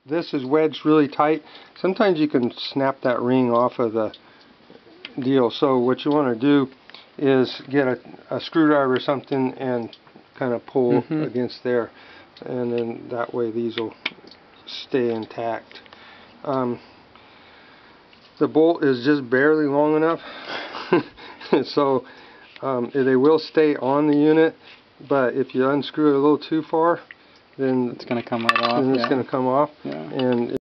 this is wedged really tight, sometimes you can snap that ring off of the deal. So what you want to do is get a screwdriver or something and kind of pull against there, and then that way these will stay intact. The bolt is just barely long enough so they will stay on the unit, but if you unscrew it a little too far, then it's going to come right off. Then it's going to come off. Yeah. And